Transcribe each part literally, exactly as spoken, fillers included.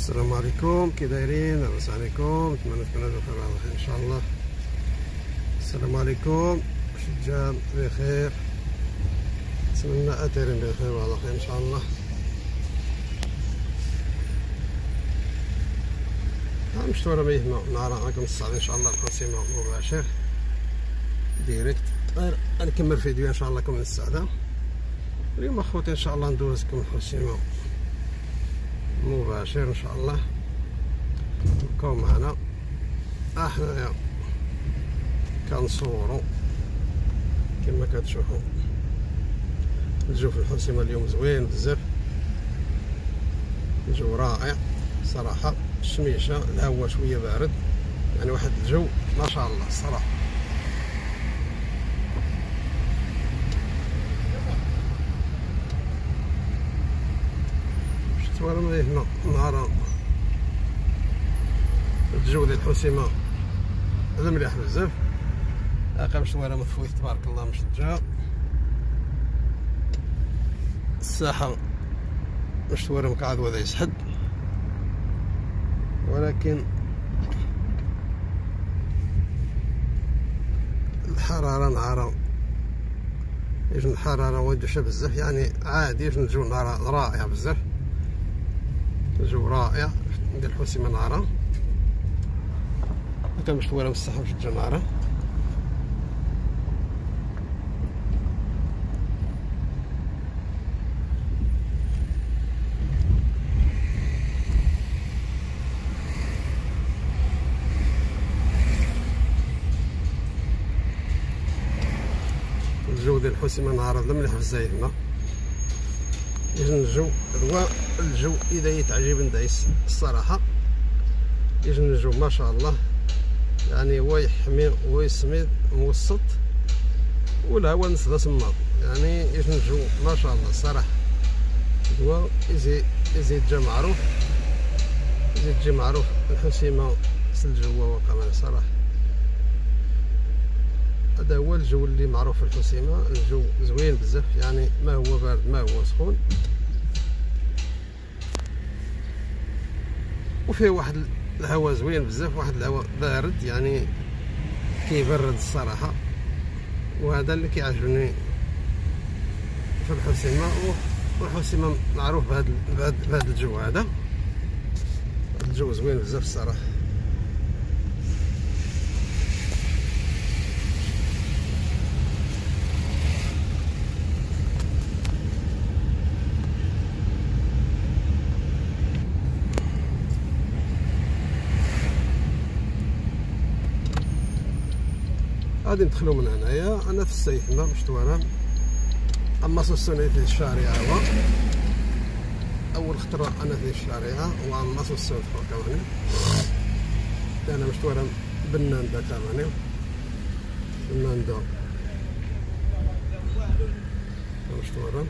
السلام عليكم، كي دايرين؟ لاباس عليكم؟ نتمنى تكونوا بخير وعلى خير ان شاء الله. السلام عليكم، شجان بخير، نتمنى اترين بخير وعلى خير ان شاء الله. مشتورة بيه نهار راكم الساعة ان شاء الله القسيمة مباشر ديريكت. غنكمل فيديو ان شاء الله لكم من السعادة. اليوم اخوتي ان شاء الله ندوزكم القسيمة مباشر ان شاء الله. بقاو معنا احنايا كنصورو كما كتشوفوا. الجو في الحسيمة اليوم زوين بزاف، الجو رائع صراحة. الشميشة الهواء شوية بارد، يعني واحد الجو ما شاء الله الصراحة. شفت وانا مليح هنا نهار الجو ديال الحسيمة هذا مليح بزاف. هاكا مشوارة مطفوية تبارك الله مشجعة. الساحة مشوارة مقعد وهذا يسحد، ولكن الحرارة نهار يجن الحرارة ويدوشها بزاف، يعني عادي يجن الجو نهار رائع بزاف. الجو رائع ديال الحسيمة نهارا. هاكا مشوارة من الساحة مشجعة نهارا. الجو ديال الحسيمة نهار هذا مليح بزاف. هنا يجن الجو هو الجو اذا يتعجب ندايس الصراحة. يجن الجو ما شاء الله، يعني هو يحمي ويسمي موسط والهواء نسدا سماط، يعني يجن الجو ما شاء الله الصراحة. هو يزيد يزيد جا معروف يزيد جا معروف الحسيمة سل جوا وكمان صراحة. هذا هو الجو اللي معروف في الحسيمة، الجو زوين بزاف، يعني ما هو بارد ما هو سخون، وفيه واحد الهواء زوين بزاف، واحد الهواء بارد يعني كيبرد الصراحة. وهذا اللي كيعجبني في الحسيمة، والحسيمة معروف بهذا بهذا الجو. هذا الجو زوين بزاف الصراحة. غادي ندخلو من هنايا. انا في السيحمة مشتوارة، اما سوسوني في الشارع. هو اول خطرة انا في الشارع، واما سوسوني كمان انا مشتوارة بناندا كمان بناندا مشتوارة.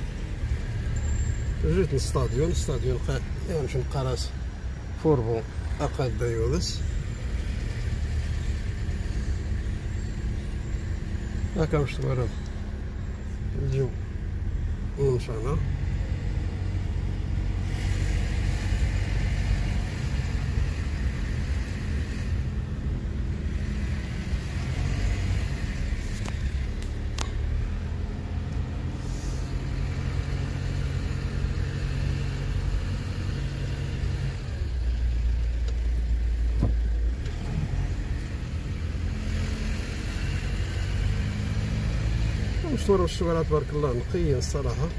جيت للستاديون ستاديون يعني مش نقراس فوربو اقاد دايودس. هاكا مشتوارة الجو مشانا. مشوار الشوارع تبارك الله نقيين الصراحة.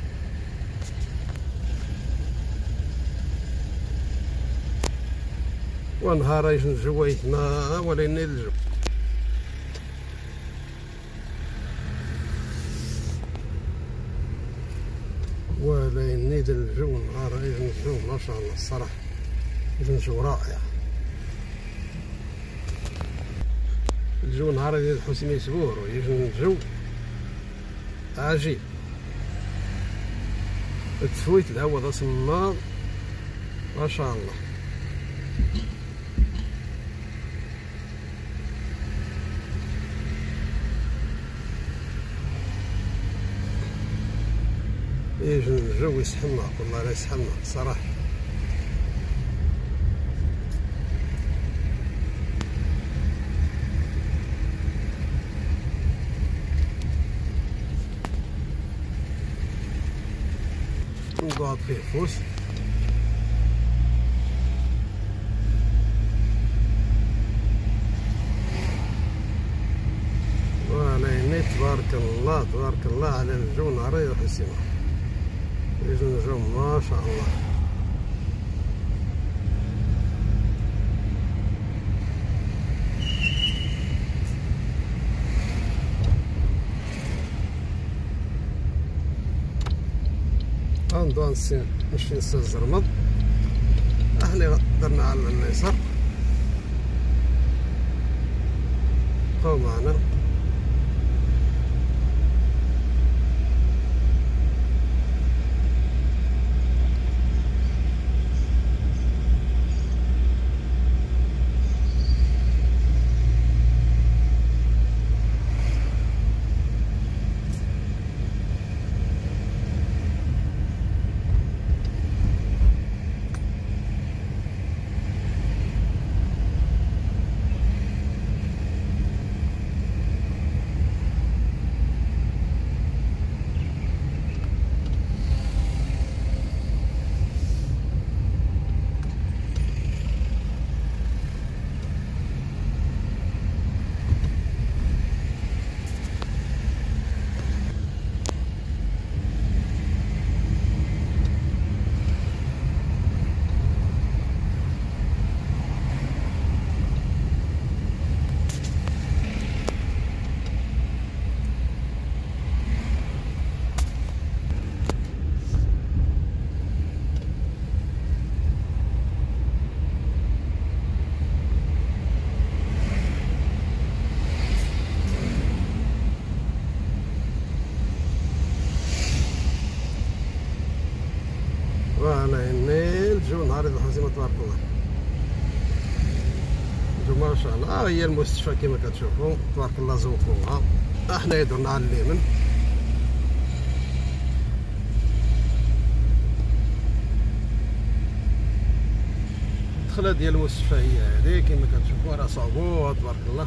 ونهار يجن الجو يتما ولا ينيل الجو. ولا ينيل الجو نهار يجن الجو ما شاء الله الصراحة. يجن الجو رائع. الجو نهار ديال الحسيمة يسبور ويجن الجو عجيب. تفويت الهواء ذا سمار ما شاء الله. يجي الجو يسحمنا، والله لا يسحمنا صراحة. الضوء فيه فوس. وليني تبارك الله تبارك الله على الجو نهاري وحسيمة يجي الجو ما شاء الله. غندوها نمشي نسى الزرمض. احنا درنا على اليسار، بقاو معنا. وانا هنا الجو نهاري الحسيمة تبارك الله. الجو ما شاء الله. ها هي المستشفى كما كتشوفوا تبارك الله زوقوها. احنا درنا على اليمين. الدخله ديال المستشفى هي هذه كما كتشوفوا، راه صاوبوها تبارك الله.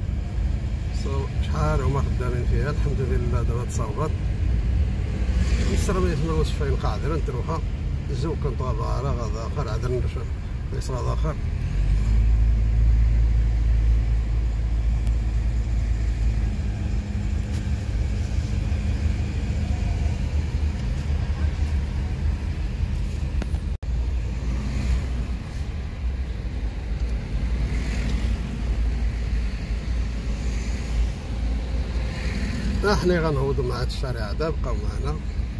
شحال هما خدامين فيها الحمد لله دابا تصاوبات. مسترمية من المستشفى قاعدين نتروحها. الجو كان طابع على غاد اخر عاد نرجع يصراد اخر. احنا غنهودو مع هاد الشارع هذا، بقاو معنا.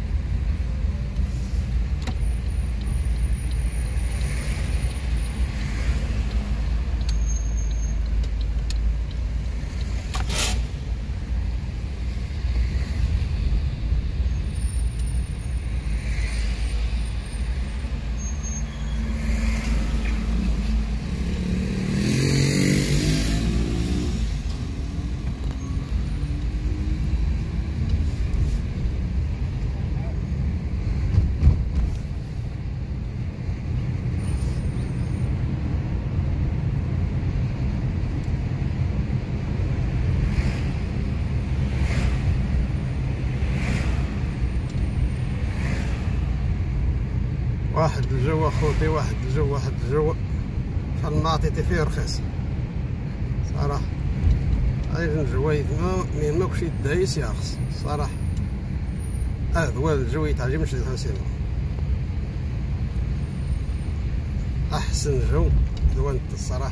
واحد الجو اخوتي، واحد الجو واحد الجو شحال ما عطيتي فيه رخيص صراحه. هاي الجو يتما مين ماكش يدايس يا خص صراحه. هذا هو الجو يتعجبنيش الحسيمة. احسن جو دوانت الصراحه.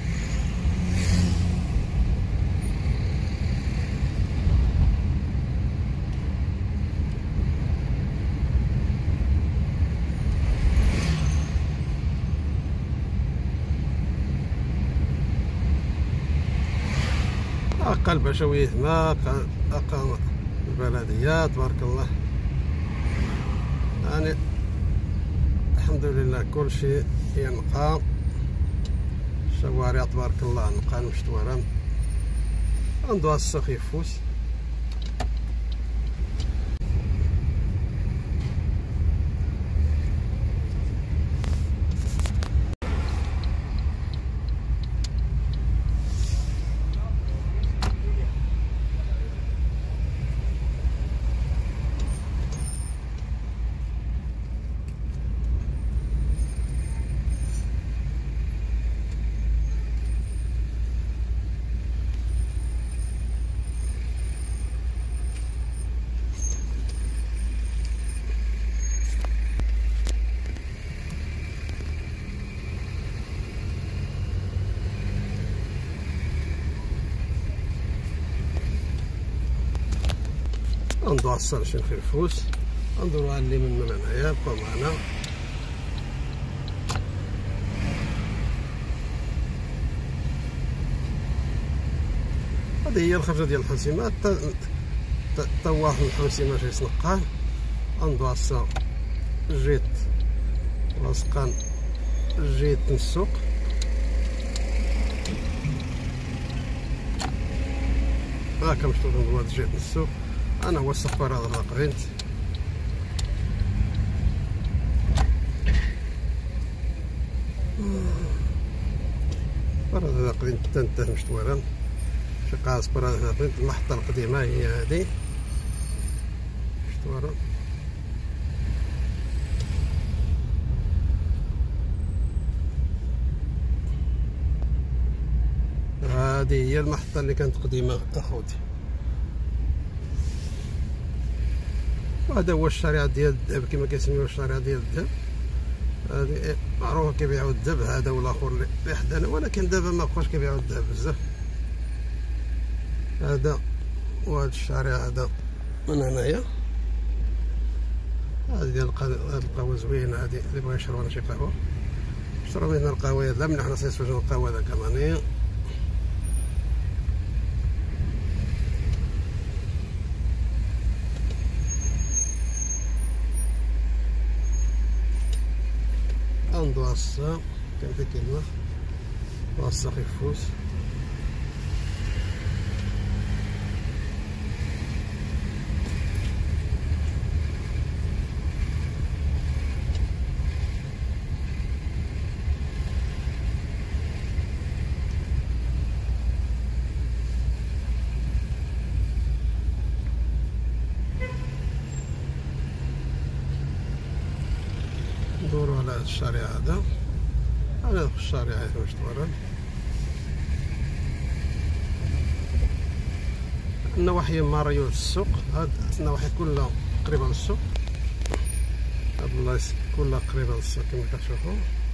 أقل البشوية ما أقل البلدية تبارك الله. يعني الحمد لله كل شيء ينقى. الشوارع تبارك الله نقى مشتورة. عندها السخيف فوس. غندوز الصال شي نخلفوس غندورو على اليمين من هنايا. بقاو معنا. هذه هي الخرجه ديال الحوسيمات. تا واحد من الحوسيمات جاي سنقال غندوز جيت لاصقان جيت السوق. هاكا مشطوط ندوز جيت السوق. انا هو السقفر هذا القرينت. برا هذا قرينت تنتهي مشطورا شي قاص. برا هذا قرينت المحطة القديمة هي هذه مشطورا. هذه هي المحطة اللي كانت قديمة اخوتي. وهذا هو الشارع ديال الذهب كما كيسميوه الشارع ديال الذهب. هذه معروفه كيبيعوا الذهب هذا والاخر اللي حدانا، ولكن دابا ما بقاوش كيبيعوا الذهب بزاف. هذا وهذا الشارع هذا من هنايا. هذه ديال القهوه زوينه. هذه اللي بغا يشرب لنا شي قهوه شرب لنا القهوه. لا مليح نصيص وجه القهوه هذا كمان. ندوصا كان في كلمة دوصا خفوس. ندورو على هذا الشارع هذا. هذا الشارع هذا مشطورا. النواحي ماريو السوق. هاد النواحي كلها قريبة للسوق. هاد البلايص كلها قريبة للسوق كما كتشوفو.